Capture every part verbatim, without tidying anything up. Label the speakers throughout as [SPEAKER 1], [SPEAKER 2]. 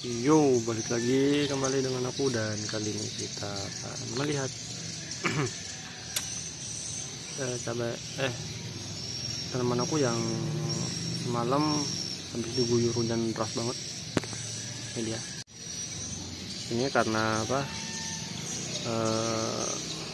[SPEAKER 1] Yo, balik lagi kembali dengan aku, dan kali ini kita akan melihat eh, cabai eh tanaman aku yang semalam habis diguyur hujan deras banget. Ini dia. Ini karena apa? Eh,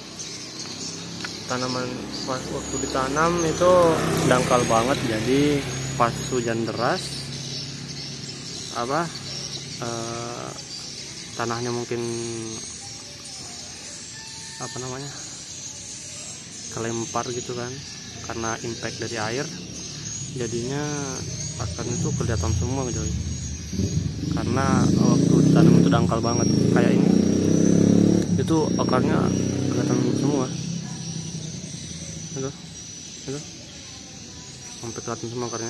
[SPEAKER 1] tanaman pas waktu ditanam itu dangkal banget, jadi pas hujan deras apa? Uh, tanahnya mungkin apa namanya kelempar gitu kan, karena impact dari air, jadinya akarnya itu kelihatan semua gitu. Karena waktu ditanam itu dangkal banget kayak ini, itu akarnya kelihatan semua itu itu sampai kelihatan semua akarnya.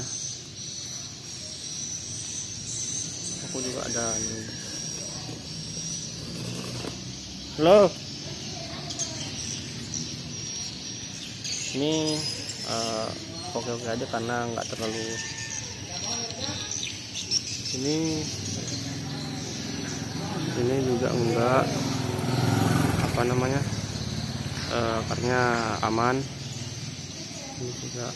[SPEAKER 1] Aku juga ada nih. Halo. Ini uh, oke-oke aja karena nggak terlalu. Ini ini juga enggak apa namanya uh, akarnya aman. Ini juga.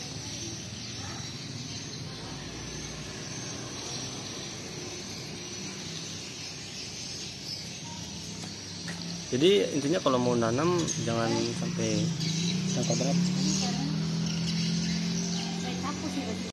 [SPEAKER 1] Jadi intinya kalau mau nanam jangan sampai dangkal berat.